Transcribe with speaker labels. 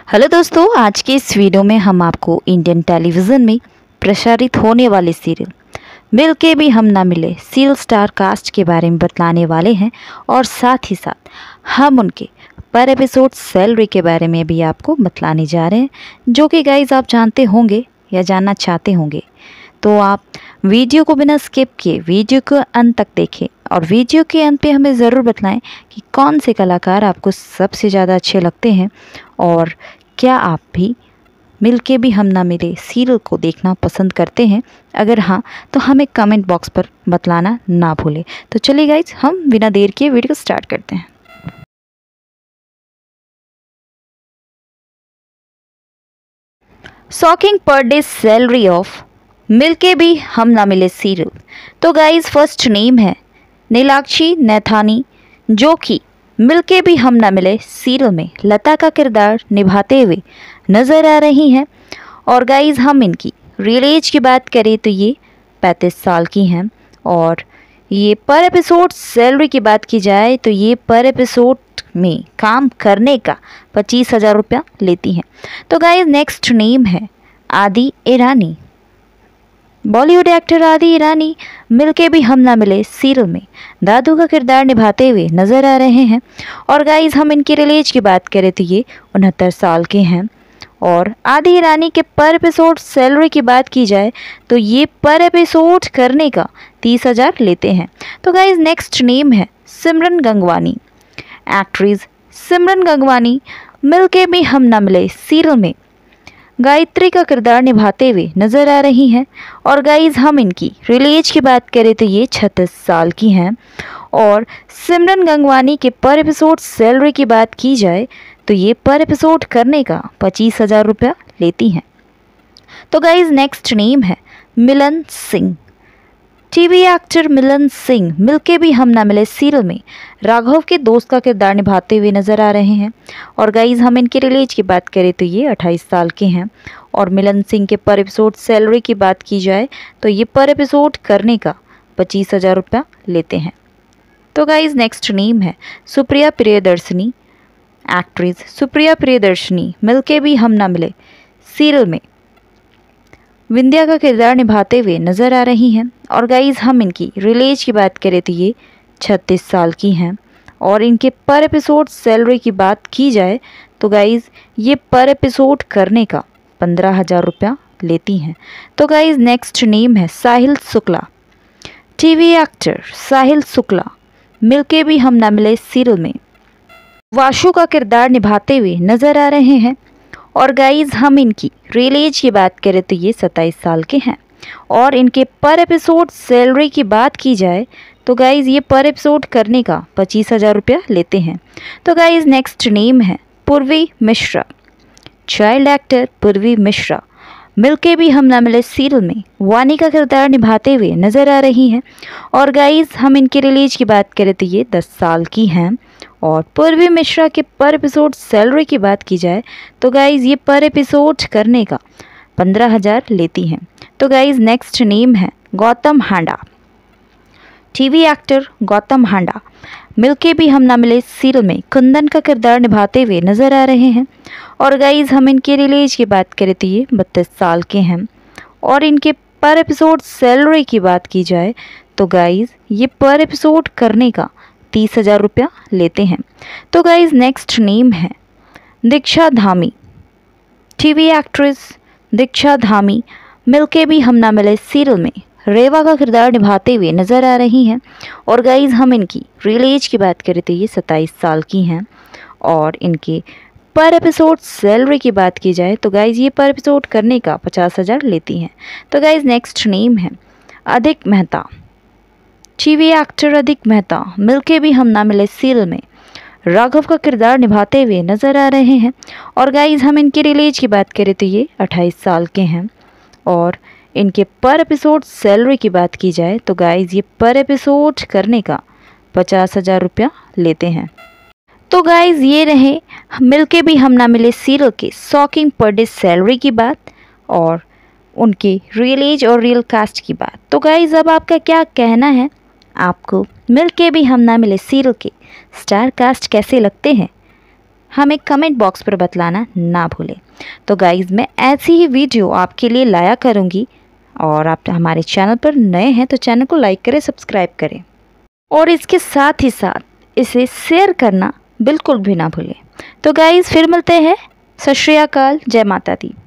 Speaker 1: Hello दोस्तों, आज के इस वीडियो में हम आपको इंडियन टेलीविज़न में प्रसारित होने वाले सीरियल मिल के भी हम ना मिले सीरियल स्टार कास्ट के बारे में बतलाने वाले हैं और साथ ही साथ हम उनके पर एपिसोड सैलरी के बारे में भी आपको बतलाने जा रहे हैं, जो कि गाइज आप जानते होंगे या जानना चाहते होंगे। तो आप वीडियो को बिना स्किप किए वीडियो को अंत तक देखें और वीडियो के अंत पे हमें ज़रूर बताएं कि कौन से कलाकार आपको सबसे ज़्यादा अच्छे लगते हैं और क्या आप भी मिल के भी हम ना मिले सीरियल को देखना पसंद करते हैं। अगर हाँ तो हमें कमेंट बॉक्स पर बतलाना ना भूलें। तो चलिए गाइज, हम बिना देर के वीडियो को स्टार्ट करते हैं। Shocking per day salary of मिल के भी हम ना मिले सीरियल। तो गाइज फर्स्ट नेम है नीलाक्षी नैथानी, जो कि मिल के भी हम ना मिले सीरियल में लता का किरदार निभाते हुए नज़र आ रही हैं। और गाइज हम इनकी रियल एज की बात करें तो ये 35 साल की हैं और ये पर एपिसोड सैलरी की बात की जाए तो ये पर एपिसोड में काम करने का 25,000 रुपया लेती हैं। तो गाइज नेक्स्ट नेम है आदि ईरानी। बॉलीवुड एक्टर आदि ईरानी मिल के भी हम ना मिले सीरियल में दादू का किरदार निभाते हुए नज़र आ रहे हैं। और गाइज हम इनकी रियल एज की बात करें तो ये 69 साल के हैं। और आदि ईरानी के पर एपिसोड सैलरी की बात की जाए तो ये पर एपिसोड करने का 30,000 लेते हैं। तो गाइज नेक्स्ट नेम है सिमरन गंगवानी। एक्ट्रेस सिमरन गंगवानी मिल के भी हम ना मिले सीरियल में गायत्री का किरदार निभाते हुए नज़र आ रही हैं। और गाइज हम इनकी रियल एज की बात करें तो ये 36 साल की हैं। और सिमरन गंगवानी के पर एपिसोड सैलरी की बात की जाए तो ये पर एपिसोड करने का 25,000 रुपया लेती हैं। तो गाइज नेक्स्ट नेम है मिलन सिंह। टीवी एक्टर मिलन सिंह मिल के भी हम ना मिले सीरियल में राघव के दोस्त का किरदार निभाते हुए नज़र आ रहे हैं। और गाइज हम इनके रियल एज की बात करें तो ये 28 साल के हैं। और मिलन सिंह के पर एपिसोड सैलरी की बात की जाए तो ये पर एपिसोड करने का 25,000 रुपया लेते हैं। तो गाइज नेक्स्ट नेम है सुप्रिया प्रियदर्शनी। एक्ट्रेस सुप्रिया प्रियदर्शनी मिल के भी हम ना मिले सीरियल में विंध्या का किरदार निभाते हुए नज़र आ रही हैं। और गाइज हम इनकी रियल एज की बात करें तो ये 36 साल की हैं। और इनके पर एपिसोड सैलरी की बात की जाए तो गाइज ये पर एपिसोड करने का 15,000 रुपया लेती हैं। तो गाइज नेक्स्ट नेम है साहिल शुक्ला। टीवी एक्टर साहिल शुक्ला मिल के भी हम ना मिले सीरियल में वाशु का किरदार निभाते हुए नज़र आ रहे हैं। और गाइज हम इनकी रियल एज की बात करें तो ये 27 साल के हैं। और इनके पर एपिसोड सैलरी की बात की जाए तो गाइज ये पर एपिसोड करने का 25,000 रुपया लेते हैं। तो गाइज नेक्स्ट नेम है पूर्वी मिश्रा। चाइल्ड एक्टर पूर्वी मिश्रा मिल के भी हम ना मिले सीरियल में वानी का किरदार निभाते हुए नज़र आ रही हैं। और गाइज हम इनके रियल एज की बात करें तो ये 10 साल की हैं। और पूर्वी मिश्रा के पर एपिसोड सैलरी की बात की जाए तो गाइज ये पर एपिसोड करने का 15,000 लेती हैं। तो गाइज नेक्स्ट नेम है गौतम हांडा। टीवी एक्टर गौतम हांडा मिल के भी हम ना मिले सीरियल में कुंदन का किरदार निभाते हुए नज़र आ रहे हैं। और गाइज हम इनके रियल एज की बात करें तो ये 32 साल के हैं। और इनके पर एपिसोड सैलरी की बात की जाए तो गाइज ये पर एपिसोड करने का 30,000 रुपया लेते हैं। तो गाइज नेक्स्ट नेम है दीक्षा धामी। टीवी एक्ट्रेस दीक्षा धामी मिल के भी हम ना मिले सीरियल में रेवा का किरदार निभाते हुए नज़र आ रही हैं। और गाइज हम इनकी रियल एज की बात करें तो ये 27 साल की हैं। और इनके पर एपिसोड सैलरी की बात की जाए तो गाइज ये पर एपिसोड करने का 50,000 लेती हैं। तो गाइज नेक्स्ट नेम है अधिक मेहता। टीवी एक्टर अधिक मेहता मिल के भी हम ना मिले सीरियल में राघव का किरदार निभाते हुए नज़र आ रहे हैं। और गाइज हम इनके रियल एज की बात करें तो ये 28 साल के हैं। और इनके पर एपिसोड सैलरी की बात की जाए तो गाइज ये पर एपिसोड करने का 50,000 रुपया लेते हैं। तो गाइज ये रहे मिल के भी हम ना मिले सीरियल के शॉकिंग पर डे सैलरी की बात और उनके रियल एज और रियल कास्ट की बात। तो गाइज अब आपका क्या कहना है? आपको मिल के भी हम ना मिले सीरियल के स्टार कास्ट कैसे लगते हैं? हमें कमेंट बॉक्स पर बतलाना ना भूलें। तो गाइज़ मैं ऐसी ही वीडियो आपके लिए लाया करूँगी, और आप हमारे चैनल पर नए हैं तो चैनल को लाइक करें, सब्सक्राइब करें, और इसके साथ ही साथ इसे शेयर करना बिल्कुल भी ना भूलें। तो गाइज़ फिर मिलते हैं। सत श्री अकाल, जय माता दी।